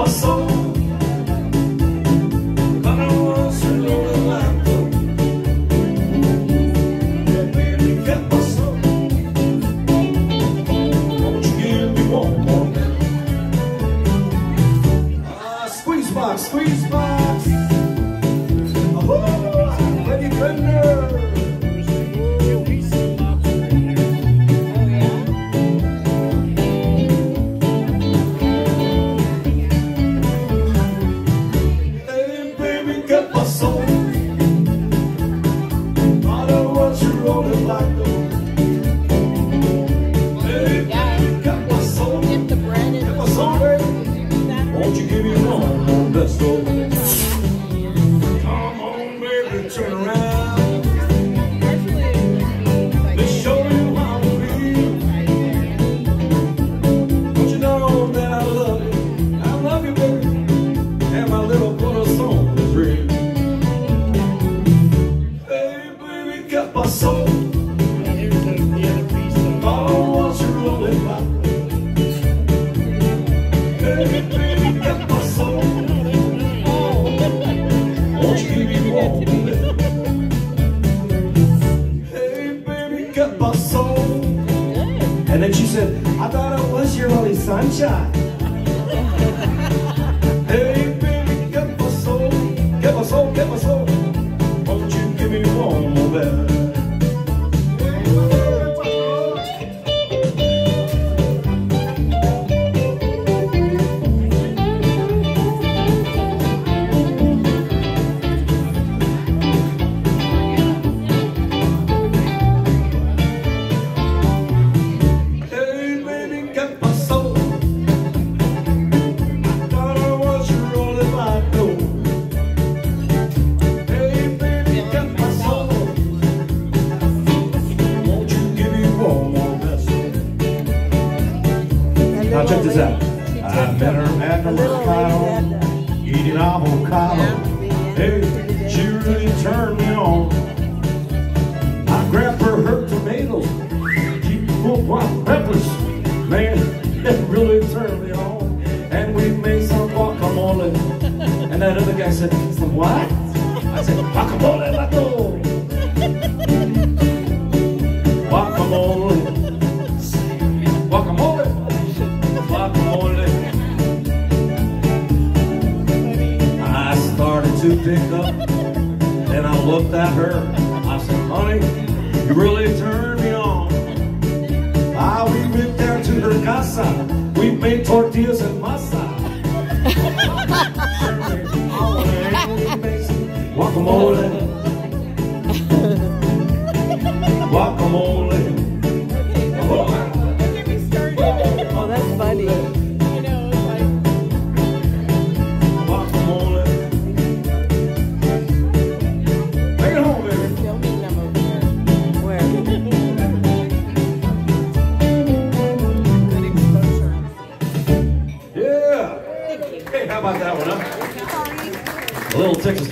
pasó? Squeeze box. Ready, Bender. Hey, baby, ¿qué pasó? I don't want you rolling like though. Hey, baby, ¿qué pasó? ¿Qué pasó, baby? Won't you give me one best of? Come on, baby, turn around. Let's show you how we feel. Don't you know that I love you? I love you, baby. And my little corazón is real. Hey, baby, ¿qué pasó? I don't want you rolling back. Hey, baby, ¿qué pasó? Won't you give me one? Hey, baby, ¿qué pasó? And then she said, I thought it was your only sunshine. Hey, baby, ¿qué pasó? ¿Qué pasó? ¿Qué pasó? Won't you give me one more better? Now check this out. I met her at the Mercado, eating avocado. Hey, she really turned me on. I grabbed her tomatoes, she put white peppers. Man, it really turned me on. And we made some guacamole. And that other guy said, some what? I said, guacamole, lato. Guacamole. Guacamole. I started to pick up, and I looked at her. I said, honey, you really turned me on. We went down to her casa. We made tortillas and masa. Guacamole. Guacamole. Oh, that's funny. You know, it's like guacamole. Take it home, baby. filming them over there. Where? Good exposure. Yeah. Hey, how about that one, huh? A little Texas.